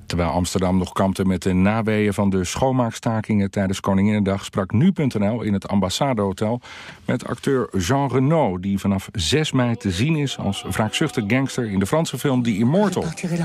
Terwijl Amsterdam nog kampte met de naweeën van de schoonmaakstakingen tijdens Koninginnedag, sprak Nu.nl in het Ambassadehotel met acteur Jean Reno, die vanaf 6 mei te zien is als wraakzuchtig gangster in de Franse film The Immortal.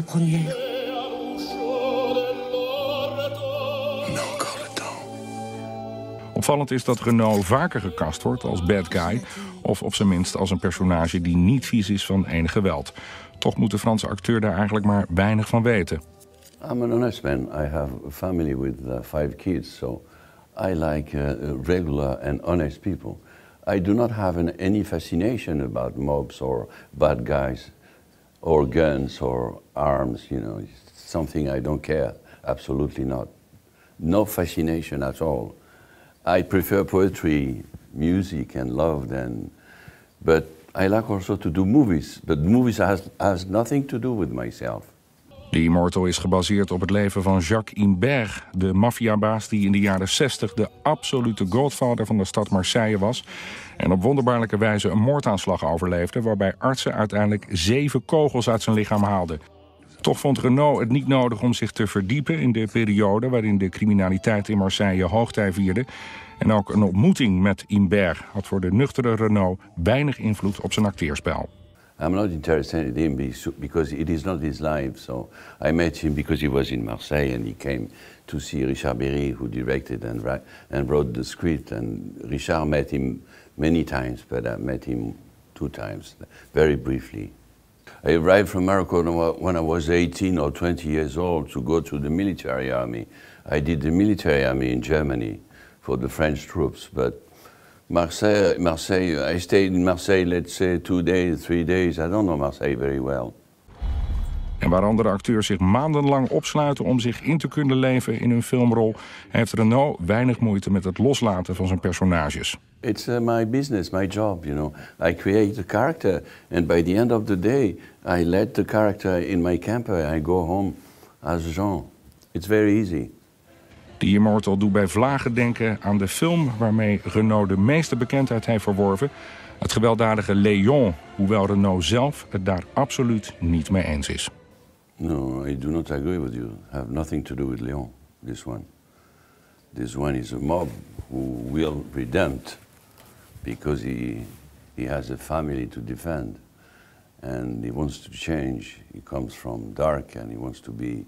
Opvallend is dat Reno vaker gecast wordt als bad guy, of op zijn minst als een personage die niet vies is van enig geweld. Toch moet de Franse acteur daar eigenlijk maar weinig van weten. I'm an honest man. I have a family with 5 kids, so I like regular and honest people. I do not have any fascination about mobs or bad guys or guns or arms, you know. It's something I don't care, absolutely not. No fascination at all. I prefer poetry, music and love but I like also to do movies. But movies has nothing to do with myself. The Immortal is gebaseerd op het leven van Jacques Imbert, de maffiabaas die in de jaren 60 de absolute godfather van de stad Marseille was en op wonderbaarlijke wijze een moordaanslag overleefde, waarbij artsen uiteindelijk 7 kogels uit zijn lichaam haalden. Toch vond Reno het niet nodig om zich te verdiepen in de periode waarin de criminaliteit in Marseille hoogtij vierde. En ook een ontmoeting met Imbert had voor de nuchtere Reno weinig invloed op zijn acteerspel. I'm not interested in him because it is not his life. So I met him because he was in Marseille and he came to see Richard Berry, who directed and wrote the script. And Richard met him many times, but I met him 2 times, very briefly. I arrived from Morocco when I was 18 or 20 years old to go to the military army. I did the military army in Germany for the French troops, but Marseille, I stayed in Marseille, let's say 2 days, 3 days. I don't know Marseille very well. En waar andere acteurs zich maandenlang opsluiten om zich in te kunnen leven in hun filmrol, heeft Reno weinig moeite met het loslaten van zijn personages. It's my business, my job, you know. I create a character and by the end of the day, I let the character in my camper. I go home as Jean. It's very easy. The Immortal doet bij vlagen denken aan de film waarmee Reno de meeste bekendheid heeft verworven. Het gewelddadige Léon, hoewel Reno zelf het daar absoluut niet mee eens is. No, I do not agree with you. I have nothing to do with Léon, this one. This one is a mob who will redempt because he has a family to defend. And he wants to change. He comes from dark and he wants to be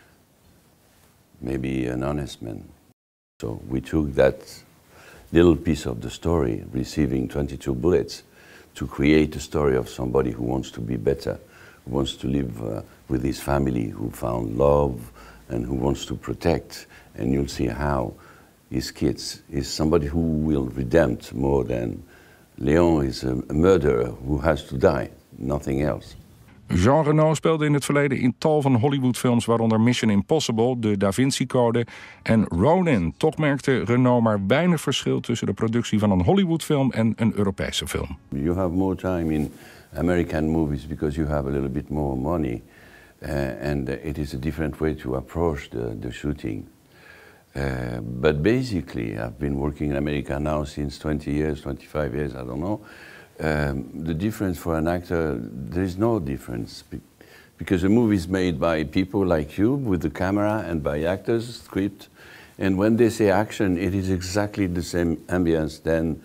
maybe an honest man. So we took that little piece of the story, receiving 22 bullets, to create a story of somebody who wants to be better, who wants to live with his family, who found love and who wants to protect. And you'll see how his kids is somebody who will redempt more than Léon is a murderer who has to die, nothing else. Jean Reno speelde in het verleden in tal van Hollywoodfilms, waaronder Mission Impossible, De Da Vinci Code en Ronin. Toch merkte Reno maar weinig verschil tussen de productie van een Hollywoodfilm en een Europese film. You have more time in American movies because you have a little bit more money. And it is a different way to approach the shooting. But basically, I've been working in America now since 20 years, 25 years, I don't know. The difference for an actor, there is no difference. Because a movie is made by people like you with the camera and by actors, script. And when they say action, it is exactly the same ambience than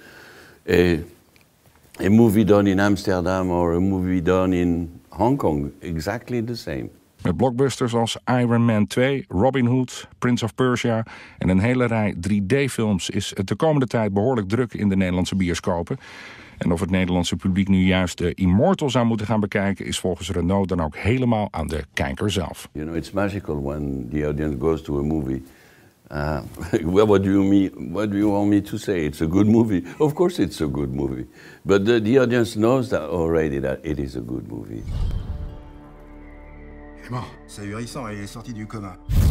a movie done in Amsterdam or a movie done in Hong Kong. Exactly the same. Met blockbusters als Iron Man 2, Robin Hood, Prince of Persia en een hele rij 3D-films is het de komende tijd behoorlijk druk in de Nederlandse bioscopen. En of het Nederlandse publiek nu juist de Immortal zou moeten gaan bekijken, is volgens Reno dan ook helemaal aan de kijker zelf. You know, it's magical when the audience goes to a movie. What do you want me to say? It's a good movie. Of course it's a good movie. But the audience knows that already that it is a good movie. Il est mort. C'est ahurissant, il est sorti du coma.